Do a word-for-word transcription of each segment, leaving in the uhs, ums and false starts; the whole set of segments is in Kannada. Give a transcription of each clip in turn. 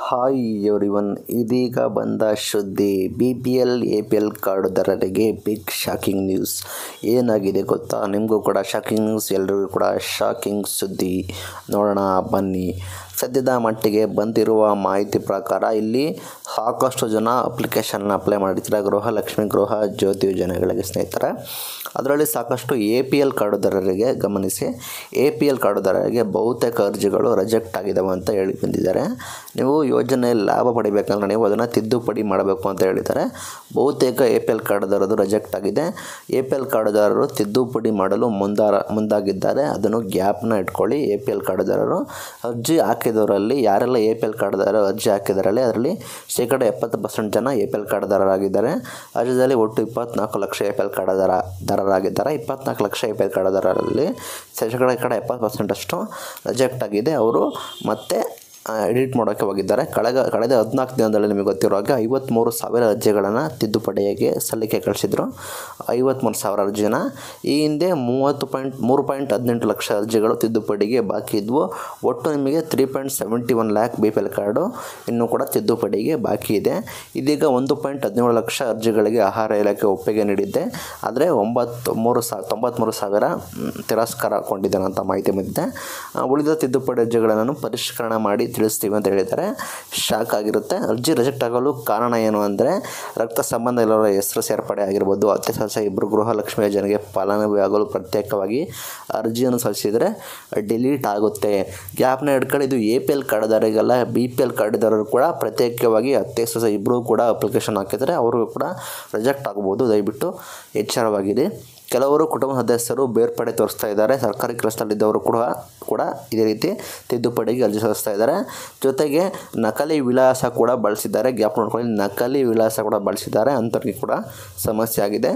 ಹಾಯ್ ಎವ್ರಿವನ್, ಇದೀಗ ಬಂದ ಸುದ್ದಿ. B P L A P L ಕಾರ್ಡುದಾರರಿಗೆ ಬಿಗ್ ಶಾಕಿಂಗ್ ನ್ಯೂಸ್. ಏನಾಗಿದೆ ಗೊತ್ತಾ? ನಿಮಗೂ ಕೂಡ ಶಾಕಿಂಗ್ ನ್ಯೂಸ್, ಎಲ್ರಿಗೂ ಕೂಡ ಶಾಕಿಂಗ್ ಸುದ್ದಿ. ನೋಡೋಣ ಬನ್ನಿ. ಸದ್ಯದ ಮಟ್ಟಿಗೆ ಬಂದಿರುವ ಮಾಹಿತಿ ಪ್ರಕಾರ ಇಲ್ಲಿ ಸಾಕಷ್ಟು ಜನ ಅಪ್ಲಿಕೇಶನ್ನ ಅಪ್ಲೈ ಮಾಡಿರ್ತಾರೆ, ಗೃಹಲಕ್ಷ್ಮಿ ಗೃಹ ಜ್ಯೋತಿ ಯೋಜನೆಗಳಿಗೆ ಸ್ನೇಹಿತರೆ. ಅದರಲ್ಲಿ ಸಾಕಷ್ಟು ಎ ಪಿ ಎಲ್ ಕಾರ್ಡುದಾರರಿಗೆ ಗಮನಿಸಿ, ಎ ಪಿ ಎಲ್ ಕಾರ್ಡುದಾರರಿಗೆ ಬಹುತೇಕ ಅರ್ಜಿಗಳು ರಿಜೆಕ್ಟ್ ಆಗಿದ್ದಾವೆ ಅಂತ ಹೇಳಿ ಬಂದಿದ್ದಾರೆ. ನೀವು ಯೋಜನೆ ಲಾಭ ಪಡಿಬೇಕಂದ್ರೆ ನೀವು ಅದನ್ನು ತಿದ್ದುಪಡಿ ಮಾಡಬೇಕು ಅಂತ ಹೇಳಿದ್ದಾರೆ. ಬಹುತೇಕ ಎ ಪಿ ಎಲ್ ಕಾರ್ಡುದಾರರು ರಿಜೆಕ್ಟ್ ಆಗಿದೆ. ಎ ಪಿ ಎಲ್ ಕಾರ್ಡುದಾರರು ತಿದ್ದುಪಡಿ ಮಾಡಲು ಮುಂದಾರ ಮುಂದಾಗಿದ್ದಾರೆ. ಅದನ್ನು ಗ್ಯಾಪ್ನ ಇಟ್ಕೊಳ್ಳಿ. ಎ ಪಿ ಎಲ್ ಕಾರ್ಡುದಾರರು ಅರ್ಜಿ ಹಾಕಿದವರಲ್ಲಿ ಯಾರೆಲ್ಲ ಎ ಪಿ ಎಲ್ ಕಾರ್ಡುದಾರರು ಅರ್ಜಿ ಹಾಕಿದಾರಲ್ಲಿ ಅದರಲ್ಲಿ ಶೇಕಡ ಎಪ್ಪತ್ತು ಪರ್ಸೆಂಟ್ ಜನ ಎ ಪಿ ಎಲ್ ಕಾರ್ಡುದಾರರಾಗಿದ್ದಾರೆ. ರಾಜ್ಯದಲ್ಲಿ ಒಟ್ಟು ಇಪ್ಪತ್ನಾಲ್ಕು ಲಕ್ಷ ಎ ಪಿ ಎಲ್ ಕಾರ್ಡುದಾರ ದಾರರಾಗಿದ್ದಾರೆ. ಇಪ್ಪತ್ನಾಲ್ಕು ಲಕ್ಷ ಎ ಪಿ ಎಲ್ ಕಾರ್ಡುದಾರರಲ್ಲಿ ಶೇಕಡ ಕಡೆ ಎಪ್ಪತ್ತು ಪರ್ಸೆಂಟ್ ಅಷ್ಟು ರಿಜೆಕ್ಟ್ ಆಗಿದೆ. ಅವರು ಮತ್ತೆ ಎಡಿಟ್ ಮಾಡೋಕ್ಕೆ ಹೋಗಿದ್ದಾರೆ. ಕಳೆದ ಕಳೆದ ಹದಿನಾಲ್ಕು ದಿನದಲ್ಲಿ ನಿಮಗೆ ಗೊತ್ತಿರೋ ಹಾಗೆ ಐವತ್ತ್ಮೂರು ಸಾವಿರ ಅರ್ಜಿಗಳನ್ನು ತಿದ್ದುಪಡಿಗೆ ಸಲ್ಲಿಕೆ ಕಳಿಸಿದರು. ಐವತ್ತ್ಮೂರು ಸಾವಿರ ಅರ್ಜಿನ ಈ ಹಿಂದೆ ಮೂವತ್ತು ಪಾಯಿಂಟ್ ಮೂರು ಪಾಯಿಂಟ್ ಹದಿನೆಂಟು ಲಕ್ಷ ಅರ್ಜಿಗಳು ತಿದ್ದುಪಡಿಗೆ ಬಾಕಿ ಇದ್ವು. ಒಟ್ಟು ನಿಮಗೆ three point seventy one lakh B P L card ಇನ್ನೂ ಕೂಡ ತಿದ್ದುಪಡಿಗೆ ಬಾಕಿ ಇದೆ. ಇದೀಗ ಒಂದು ಪಾಯಿಂಟ್ ಹದಿನೇಳು ಲಕ್ಷ ಅರ್ಜಿಗಳಿಗೆ ಆಹಾರ ಇಲಾಖೆ ಒಪ್ಪಿಗೆ ನೀಡಿದ್ದೆ. ಆದರೆ ಒಂಬತ್ತು ಮೂರು ಸಾವಿರ ತೊಂಬತ್ತ್ಮೂರು ಸಾವಿರ ತಿರಸ್ಕಾರಗೊಂಡಿದೆ ಅಂತ ಮಾಹಿತಿ ಬಂದಿದೆ. ಉಳಿದ ತಿದ್ದುಪಡಿ ಅರ್ಜಿಗಳನ್ನು ಪರಿಷ್ಕರಣೆ ಮಾಡಿ ತಿಳಿಸ್ತೀವಿ ಅಂತ ಹೇಳಿದ್ದಾರೆ. ಶಾಕ್ ಆಗಿರುತ್ತೆ. ಅರ್ಜಿ ರಿಜೆಕ್ಟ್ ಆಗಲು ಕಾರಣ ಏನು ಅಂದರೆ ರಕ್ತ ಸಂಬಂಧ ಇಲ್ಲವರ ಹೆಸರು ಸೇರ್ಪಡೆ ಆಗಿರ್ಬೋದು, ಅತ್ತೆ ಸೊಸೆ ಇಬ್ಬರು ಗೃಹಲಕ್ಷ್ಮಿ ಯೋಜನೆಗೆ ಫಲಾನುಭವಿ ಆಗಲು ಪ್ರತ್ಯೇಕವಾಗಿ ಅರ್ಜಿಯನ್ನು ಸಲ್ಲಿಸಿದರೆ ಡಿಲೀಟ್ ಆಗುತ್ತೆ. ಗ್ಯಾಪ್ನ ಹಿಡ್ಕೊಂಡು ಇದು ಎ ಪಿ ಎಲ್ ಕಾರ್ಡುದಾರರಿಗೆಲ್ಲ, ಬಿ ಪಿ ಎಲ್ ಕಾರ್ಡುದಾರರು ಕೂಡ ಪ್ರತ್ಯೇಕವಾಗಿ ಅತ್ತೆ ಸೊಸೆ ಇಬ್ಬರು ಕೂಡ ಅಪ್ಲಿಕೇಶನ್ ಹಾಕಿದರೆ ಅವ್ರಿಗೂ ಕೂಡ ರಿಜೆಕ್ಟ್ ಆಗ್ಬೋದು. ದಯವಿಟ್ಟು ಎಚ್ಚರವಾಗಿದೆ. ಕೆಲವರು ಕುಟುಂಬ ಸದಸ್ಯರು ಬೇರ್ಪಡೆ ತೋರಿಸ್ತಾ ಇದ್ದಾರೆ. ಸರ್ಕಾರಿ ಕೆಲಸದಲ್ಲಿದ್ದವರು ಕೂಡ ಕೂಡ ಇದೇ ರೀತಿ ತಿದ್ದುಪಡಿಗೆ ಅರ್ಜಿ ಸಲ್ಲಿಸ್ತಾ ಇದ್ದಾರೆ. ಜೊತೆಗೆ ನಕಲಿ ವಿಳಾಸ ಕೂಡ ಬಳಸಿದ್ದಾರೆ. ಗ್ಯಾಪ್ ನೋಡ್ಕೊಳ್ಳಿ, ನಕಲಿ ವಿಳಾಸ ಕೂಡ ಬಳಸಿದ್ದಾರೆ. ಅಂಥವ್ರಿಗೆ ಕೂಡ ಸಮಸ್ಯೆ ಆಗಿದೆ.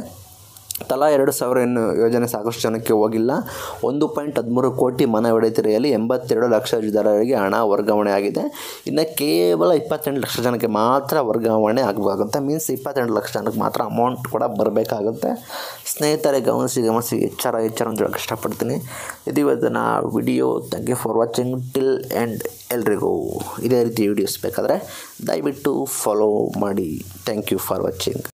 ತಲಾ ಎರಡು ಸಾವಿರ ಇನ್ನು ಯೋಜನೆ ಸಾಕಷ್ಟು ಜನಕ್ಕೆ ಹೋಗಿಲ್ಲ. ಒಂದು ಪಾಯಿಂಟ್ ಹದಿಮೂರು ಕೋಟಿ ಮನೆ ಒಡೆತರೆಯಲ್ಲಿ ಎಂಬತ್ತೆರಡು ಲಕ್ಷ ಅರ್ಜಿದಾರರಿಗೆ ಹಣ ವರ್ಗಾವಣೆ ಆಗಿದೆ. ಇನ್ನು ಕೇವಲ ಇಪ್ಪತ್ತೆಂಟು ಲಕ್ಷ ಜನಕ್ಕೆ ಮಾತ್ರ ವರ್ಗಾವಣೆ ಆಗಬೇಕಾಗುತ್ತೆ. ಮೀನ್ಸ್ ಇಪ್ಪತ್ತೆಂಟು ಲಕ್ಷ ಜನಕ್ಕೆ ಮಾತ್ರ ಅಮೌಂಟ್ ಕೂಡ ಬರಬೇಕಾಗುತ್ತೆ. ಸ್ನೇಹಿತರೆ, ಗಮನಿಸಿ ಗಮನಿಸಿ ಎಚ್ಚರ ಎಚ್ಚರ ಅಂತ ಹೇಳಕ್ಕೆ ಇಷ್ಟಪಡ್ತೀನಿ. ಇದು ಇವತ್ತಿನ video. Thank you for watching till and ಎಲ್ರಿಗೂ ಇದೇ ರೀತಿ ವೀಡಿಯೋಸ್ ಬೇಕಾದರೆ ದಯವಿಟ್ಟು ಫಾಲೋ ಮಾಡಿ. Thank you for watching.